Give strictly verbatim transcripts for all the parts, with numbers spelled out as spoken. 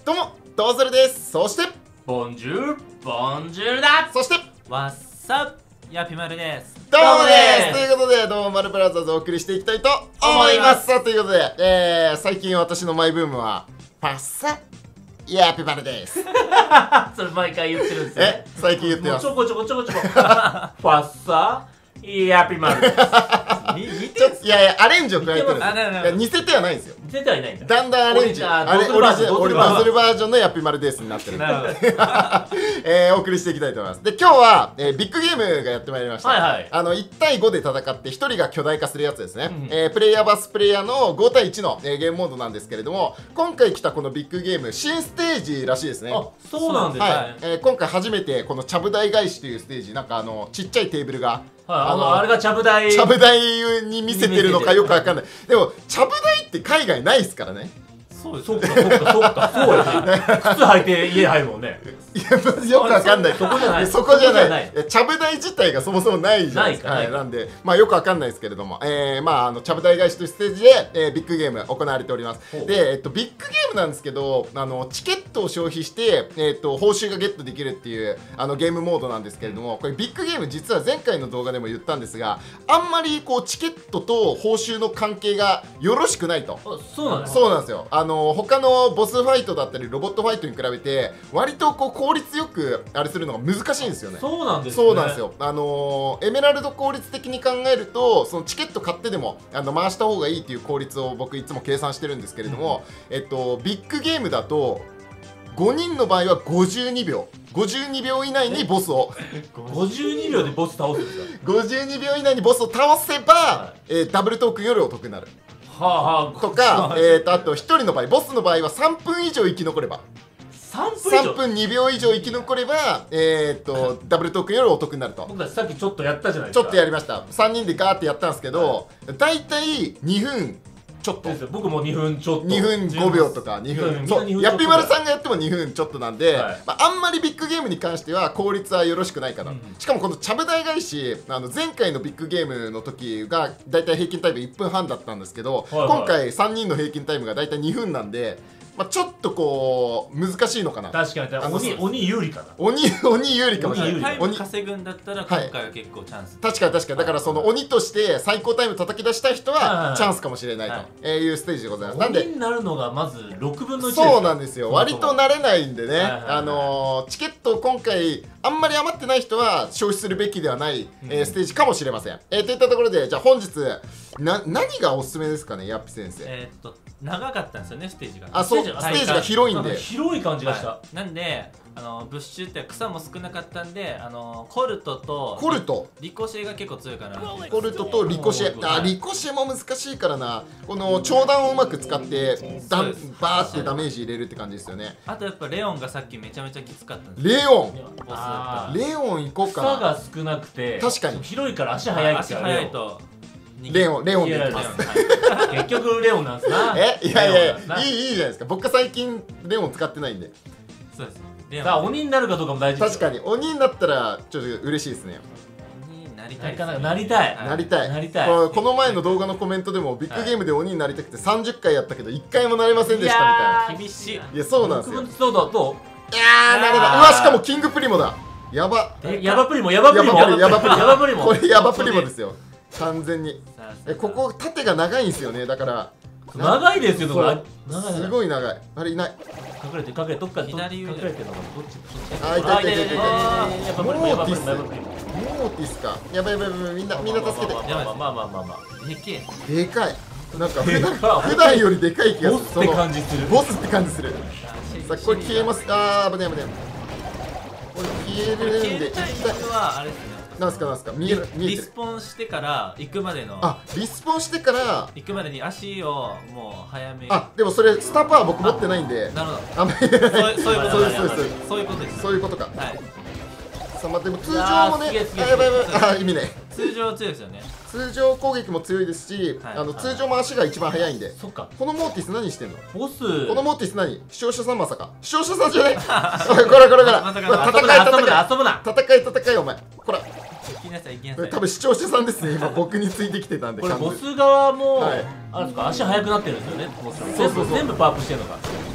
どうも、ドーズルです。そして、 ボンジュール、ボンジュールだ。 そして、 わっさやぴまるです。 どうもです。ということで、どうもマルブラザーズをお送りしていきたいと思います。さあ、ということで、えー、最近私のマイブームは、パッサヤピマルです。 それ毎回言ってるんですよえね。、 最近言ってます。 ちょこちょこちょこちょこ。ファッサーヤピマルです。似てる。 いやいや、アレンジを加えてるんですよ。 似てますいや似せてはないんですよ。 似ててはいないんだ。 だんだんアレンジ、 ああれ、オリジナル、 ドズル俺ドズルバージョンのヤピマルですになってる。 なるほど。 えー、お送りしていきたいと思います。で、今日は、えー、ビッグゲームがやってまいりました。 はいはいあの、いち対ごで戦ってひとりが巨大化するやつですね。 うんえー、プレイヤーバスプレイヤーのご対いちの、えー、ゲームモードなんですけれども、今回来たこのビッグゲーム、新ステージらしいですね。 あ、そうなんですね。 ははいい。 えー、今回初めてこのちゃぶ台返しというステージ、なんかあの、ちっちゃいテーブルが、 あの、あれがちゃぶ台。 ちゃぶ台に見せてるのかよくわかんない。でも、ちゃぶ台って海外ないですからね。 そうそうかそうかそうかそうやね。靴履いて家入るもんね。 いや、まずよくわかんない。 そこじゃないそこじゃない。 そこじゃないいやちゃぶ台自体がそもそもないじゃないですか。 ないかはい、なんで、まあよくわかんないですけれども、えー、まああのちゃぶ台返しというステージで、えー、ビッグゲーム行われております。 ほうで、えっとビッグゲームなんですけど、あのチケットを消費してえっと報酬がゲットできるっていうあのゲームモードなんですけれども、これビッグゲーム実は前回の動画でも言ったんですが、あんまりこうチケットと報酬の関係がよろしくないと。 あ、そうなんです。 そうなんですよ。あの他のボスファイトだったりロボットファイトに比べて割とこう効率よくあれするのが難しいんですよね。 そうなんですね。 そうなんですよ。あのーエメラルド効率的に考えるとそのチケット買ってでもあの回した方がいいっていう効率を僕いつも計算してるんですけれども、えっとビッグゲームだとごにんの場合はごじゅうにびょうごじゅうにびょう以内にボスをごじゅうにびょうでボス倒すんですか。 ごじゅうにびょう以内にボスを倒せば、 はえーダブルトークンよりお得になるはあはあ。 とか、えー、とあとひとりの場合ボスの場合はさんぷん以上生き残れば三分以上。 さんぷんにびょう以上生き残れば、えー、とダブルトークンよりお得になると。 僕たちさっきちょっとやったじゃないですか。 ちょっとやりました。さんにんでガーってやったんですけど、だいたいにふんちょっとですよ。僕もにふんちょっと。 にふんごびょうとかにふん、そうやっぴまるさんがやってもにふんちょっとなんで、 はいまあ、あんまりビッグゲームに関しては効率はよろしくないかな、 うんしかもこのちゃぶ台返しあの前回のビッグゲームの時がだいたい平均タイムいっぷんはんだったんですけど、 はいはい今回さんにんの平均タイムがだいたいにふんなんで、まあ、ちょっとこう難しいのかな。 確かにあの鬼鬼有利かな。 鬼鬼有利かもしれない。 鬼有利タイム鬼稼ぐんだったら今回は結構チャンス。 確かに確かにだからその鬼として最高タイム叩き出したい人はいはいはいはチャンスかもしれないはいというステージでございます。なんで鬼になるのがまずろくぶんのいち。 そうなんですよ。 そもそも割と慣れないんでね、 はいはいはいあのーチケットを今回あんまり余ってない人は消費するべきではない、えーステージかもしれません。えーといったところでじゃあ本日な何がおすすめですかね、ヤッピ先生。 えーっと長かったんですよねステージが。 あ、そうステステージが広いんなんかで。 広い感じがした。 はいなんであのブッシュって草も少なかったんであのコルトとコルトリコシェが結構強いかな。 コルトとリコシェ、あはいリコシェも難しいからな。この長弾をうまく使ってダンそうですバーってダメージ入れるって感じですよね。 あとやっぱレオンがさっきめちゃめちゃきつかったんですよ。 レオンボスだったあらレオン行こう草かな。 が少なくて確かに広いから足速いんです足よ。 速いとレオンレオンでレオン行きます。 はい結局レオンなんすな。 えいやいやいレオンなんすなやいいいいじゃないですか。僕最近レオン使ってないんで。 そうです。レオンさあ鬼になるかどうかも大事ですよ。 確かに鬼になったらちょっと嬉しいですね。 になりたいなかなかですね。 なりたい。 はいなりたい。 なりたいこれこの前の動画のコメントでもビッグゲームで鬼になりたくてさんじゅっかいやったけどいっかいもなれませんでしたみたいな。 厳しい。 いやそうなんですよ。 ろくぶんそうだといやーなれない。うわしかもキングプリモだ。やば。 えヤバプリモヤバプリモヤバプリヤバプリヤバプリモこれヤバプリモですよ。完全に。 さあさあえここ縦が長いんですよね。だから長いですよ。 そう長い長いすごい長い。あれいない。 隠れて隠れてどっかで左上隠れてるのかどっちあいたいたいたいたいた。 あーヤバプリモヤバプリモヤバプリモモーティスか。やばいやばいやばいみんなみんな助けて。 まあまあまあまあまあまあまあでけえ。 でかい。なんか普で段かい普段よりでかい気がする。 ボスって感じするそのボスって感じする。さあこれ消えまます。あー危ない危ない。これ消えるんで消えるタイミングはあれですね。 なんすかなんすか見える見えてる。 リスポンしてから行くまでのあリスポンしてから行くまでに足をもう早め。 あでもそれスターパワー僕持ってないんでなるほど。 あんまりそういうそういうことそうですそうですそういうことです。 そういうことか。 はい。 さあまあでも通常もねいやーすげえすげえあやばいやばいあ意味ない。 通常強いですよね。 通常攻撃も強いですし、 はいあの通常も足が一番速いんで。 そっかこのモーティス何してんの？ ボスこのモーティス何？視聴者さんまさか？視聴者さんじゃない？おいこらこらこら。 まさかほら遊ぶな遊ぶ戦いな遊ぶな戦い戦い戦いお前。こら行きなさい行きなさい。 多分視聴者さんですね。今僕についてきてたんで。 これボ完全にス側もはいあれですか足速くなってるんですよねボスそうそうそう全部全部パワーアップしてるのか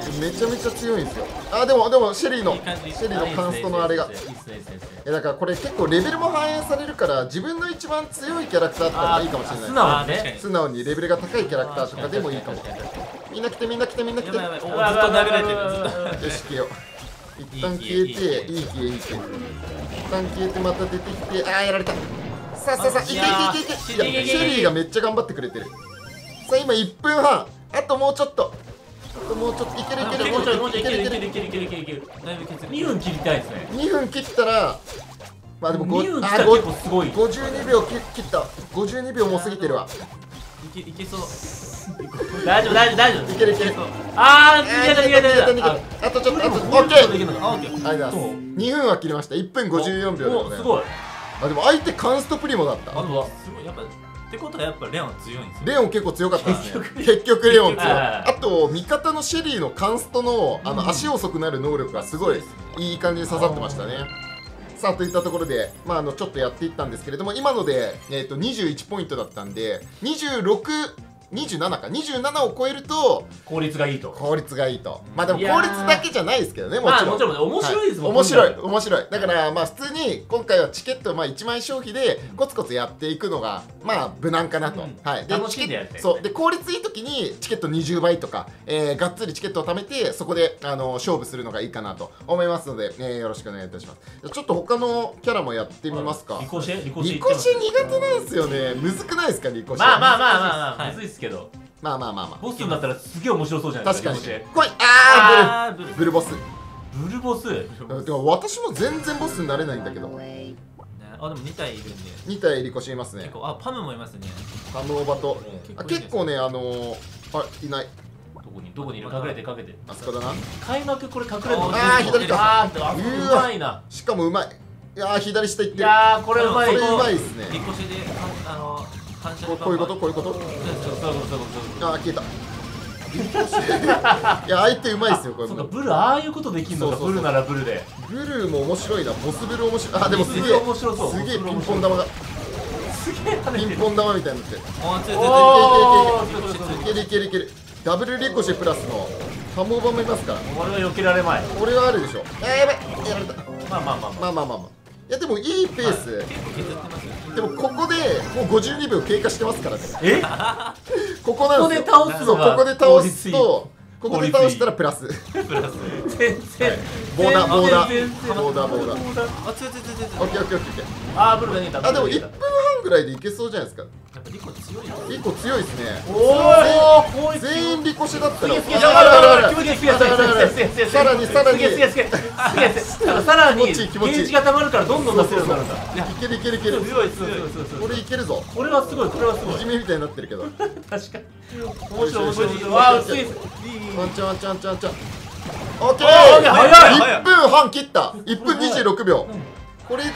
めちゃめちゃ強いんですよ。あでもでもシェリーのいい感じシェリーのカンストのあれがいいっすねいいっすねいいっすねいいっすねえだからこれ結構レベルも反映されるから自分の一番強いキャラクターだったらいいかもしれない素直にね素直にレベルが高いキャラクターとかでもいいかも。みんな来てみんな来てみんな来て。よやばいやばいおーずっと殴られてるずっとし消えよう。一旦消えていい消えいい消え。一旦消えてまた出てきてあーやられた。さあさあさあいけいけいけいけ。いやシェリーがめっちゃ頑張ってくれてる。さあ今いっぷんはんあともうちょっとあともうちょっといけるいけるもうちょいもうちょいいけるいけるいいけるいけるいけるいけるだいぶ削るにふん切りたいですねにふん切ったらまあでもごにふん切ったらあご結構すごいごじゅうにびょう切切ったごじゅうにびょうも過ぎてるわ。 いけいけそう大丈夫大丈夫大丈夫いけるいける。 あー逃げた逃げた逃げたあとちょっとあとオッケー。ありがとうございます。にふんは切りました。いっぷんごじゅうよんびょうでございます。 すごいあでも相手カンストプリモだった。 あとはすごいやっぱってことはやっぱレオン強いんですよレオン結構強かったですね。結局レオン強い。 結局あと味方のシェリーのカンストのあの足遅くなる能力がすごいいい感じに刺さってましたね。さあといったところで、まあ、あのちょっとやっていったんですけれども今ので、えー、とにじゅういちポイントだったんでにじゅうろく、にじゅうななかにじゅうななを超えると効率がいいと効率がいいと。まあでもいやー効率だけじゃないですけどねもちろん。 まあもちろん面白いですもんは面白い今面白い。だからまあ普通に今回はチケットまあいちまい消費でコツコツやっていくのがまあ無難かなと、 うんはい、 楽しんでやりたいそうで効率いい時にチケットにじゅうばいとか、えー、がっつりチケットを貯めてそこであの勝負するのがいいかなと思いますので、えー、よろしくお願いいたします。ちょっと他のキャラもやってみますか。 リコシェリコシェリコシェ苦手なんですよね。むずくないですかリコシェ。 まあまあまあまあまあはいむずいっすけどまあまあまあまあボスになったらすげえ面白そうじゃないです確かにかリコシェ来い。ああーブルーブルブルボス。 ブルボスねでも私も全然ボスになれないんだけどあでもに体いるんでに体リコシェいますね結。構あパムもいますねハムオバとあ結構ねあのー、あいないどこにどこにいる隠れて隠れてあそこだな。 開幕これ隠れるのあー左かあーあうわうまいなしかもうまい。いやー左下行っいてる。 やーこれうまいこれうまいっいすね。 リコシェでああの反射でこうこういうことこういうこと。 そうそうそうそうそうあー消えた。リコシェいや相手うまいっすよこれそうかブルああいうことできるのかそうそうそうブルならブルでブルーも面白いな。ボスブル面白い。あでもすげえボスブル面白そうすげえピンボスブル面白いポン玉がすげえ跳ねてるピンポン玉みたいになってる。 あついついついおーリコシェいけるいけるいける。ダブルリコシェプラスのハムオバもいますから。 俺は避けられまいこれはあるでしょ。あーやばいやられた。 まあまあまあままあまあまあまあいやでもいいペース。 結構削ってますよでもここでもうごじゅうにびょう経過してますからね。 えここなんですよ。 ここで倒すのがそうここで倒効率いいすとここで倒したらプラス。 プラス全然ボーダーボーダー全然ボーダーボーダー。 あついついついついついオッケーオッケーオッケー。 あーブルが逃げたあでもいっブルが逃げたぷんはんぐらいでいけそうじゃないですか。 やっぱリコ強いよリコ強いですね。 おお効率全員リコシェだったらすげえすげえあらららら気持ちいいすげえすげえすげえすげえすげえさらにさらにすげえすげえすげえすげえさらに気持ちいい気持ちいいゲージが溜まるからどんどん出せるようになるんだいけるいけるいける。 強い強い強い強い強いこれいけるぞ。 これはすごいこれはすごいいじめみたいになってるけど。 確かに面白い面白い面白いよしよしよしわあ薄いワンチャンワンチャンワンチャンワンチャン。オッケー。 おー早いいっぷんはん切った。いっぷんにじゅうろくびょう。これで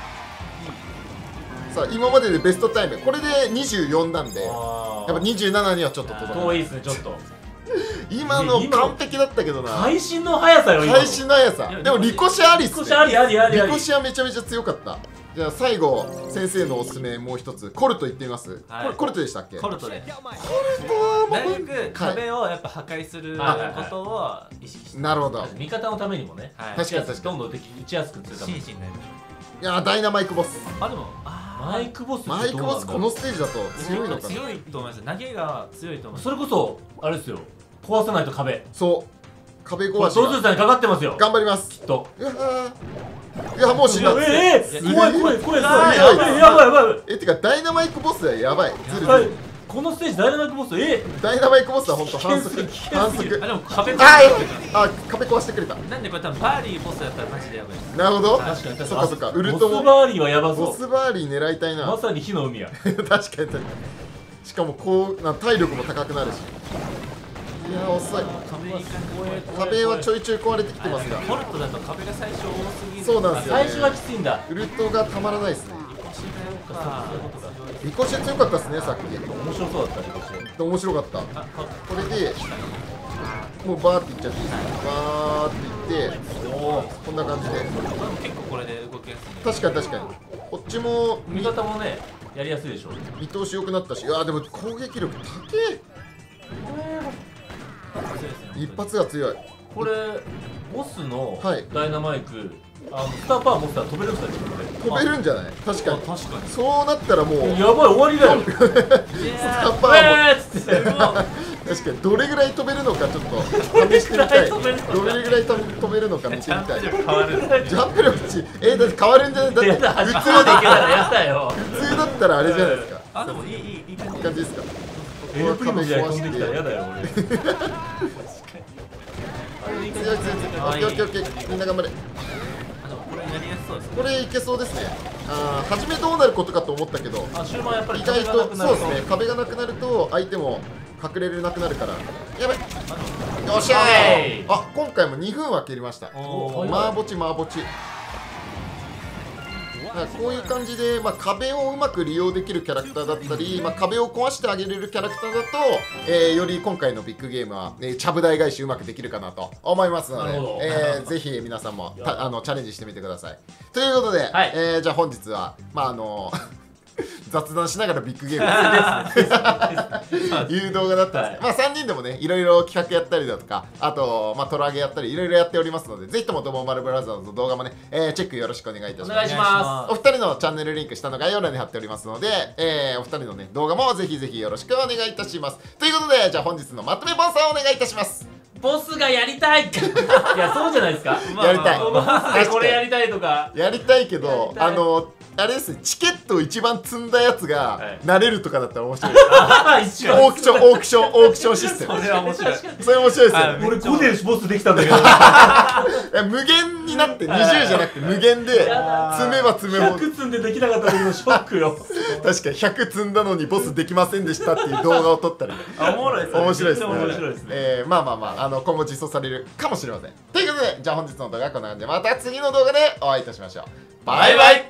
さあ今まででベストタイムこれでにじゅうよんなんでやっぱにじゅうななにはちょっと届かない。 遠いですねちょっと今の完璧だったけどな。 会心の速さよ今の会心の速さ。でもリコシェありっすね。 リコシェありありありありリコシェはめちゃめちゃ強かった。じゃあ最後先生のおすすめもう一つコルト言ってみます。 はいこれコルトでしたっけ？ コルトでコルトはなもうるべく壁をやっぱ破壊することを意識してなるほど。 味方のためにもねはい確かに確かどんどん打ちやすくするために真摯になりましょいやーダイナマイクボス。 うあでもあマイクボスってどうマイクボスこのステージだと強いのかな。 強いと思います投げが強いと思いますそれこそあれですよ壊さないと壁そう壁これ壊しがドズさんにかかってますよ頑張ります。 きっとうわーいやもう死んだ。 ええすげえ怖い怖い怖いやばいやばいやばいやばいえてかダイナマイクボスはやばい。ずるはいずる。 このステージダイナマイクボスえダイナマイクボスは本当反則危険すぎ反則。 あでも壁あーやばいあ壁壊してくれた。 なんでこれ多分バーリーボスだったらマジでやばいですなるほど。 確かに確かにそっかそっかウルトボスもバーリーはやばボそうスバーリー狙いたいな。 まさに火の海や確かに確かに。しかもこうな体力も高くなるし。いやー遅い。 壁に壁はちょいちょい壊れてきてますが。 コルトだと壁が最初多すぎるそうなんですよ最初はきついんだウルトがたまらないですね。 リコシがやっぱリコシェ強かったですねさっき。 面白そうだったねこっち面白かった。 あここれでもうバーっていっちゃっていいですか。バーっていっておおこんな感じで。 結構これで動きやすいんで確かに確かに。こっちも味方もねやりやすいでしょ見通し良くなったし、いやーでも攻撃力高え。 強いですよね一発が強い。 これボスのはいダイナマイク、あのスターパワー持ったら飛べるんですか？ 飛べるんじゃない？確かに。 確かにそうなったらもうやばい、終わりだよ。 いスやタンパワーもえーっつって確かにどれぐらい飛べるのかちょっと試してみたい。 どれぐらい飛べるのかどれぐらい飛べ飛べるのか見てみジャンたい。 プ力変わるんですジャンプ力値えー、だって変わるんじゃない？だってやだ、 普通初めていけたらやだよ。 普通だったらあれじゃないですか。 あでもいいいいいい感いいじ感じですか。 エルプリモ時代飛んできたらやだよ俺。 強い強い強い。オッケーオッケーオッケー。みんな頑張れ。 あでもこれやりやすそうですねこれいけそうですね。あー初めどうなることかと思ったけどあ、終盤やっぱり意外と壁がなくなるそうですね。壁がなくなると相手も隠れれなくなるからやばい。よっしゃオッケーー。あ今回もにふんは切りました。 おーマーボチマーボチ。だからこういう感じで、まあ、壁をうまく利用できるキャラクターだったり、まあ、壁を壊してあげれるキャラクターだと、えーより今回のビッグゲームは、えー、ちゃぶ台返しうまくできるかなと思いますのでなるほど、 えーぜひ皆さんもたあのチャレンジしてみてください。ということで、 はいえーじゃあ本日は、まああの雑談しながらビッグゲームをいう動画だったんですけど、まあさんにんでもねいろいろ企画やったりだとか、あとまあトラゲやったりいろいろやっておりますので、ぜひともドモマルブラザーズの動画もね、えーチェックよろしくお願いいたします。 お願いしまお二人のチャンネルリンク下の概要欄に貼っておりますので、えーお二人のね動画もぜひぜひよろしくお願いいたします。ということでじゃあ本日のまとめボンさんお願いいたします。 ボスがやりたいす。いや、そうじゃないですか。 まあやりたいまあまあまあボスでこれやりたいとか。 やりたいけどやりたいあのあれですね、チケットを一番積んだやつがはいなれるとかだったら面白い。 ああ、一番。 オークションオークションオークションシステム。 それは面白いそれ面白いですよはいね。 俺ごでボスできたんだけど。 え無限になってにじゅうじゃなくて無限でだ積めば積めほどひゃく積んでできなかった時のショックよ。 確かにひゃく積んだのにボスできませんでしたっていう動画を撮ったりあおもろいですね面白いですね。 面白いですねえーまあまあまあ、あの今後実装されるかもしれません。ということでじゃあ本日の動画はこんな感じでまた次の動画でお会いいたしましょう。バイバイ。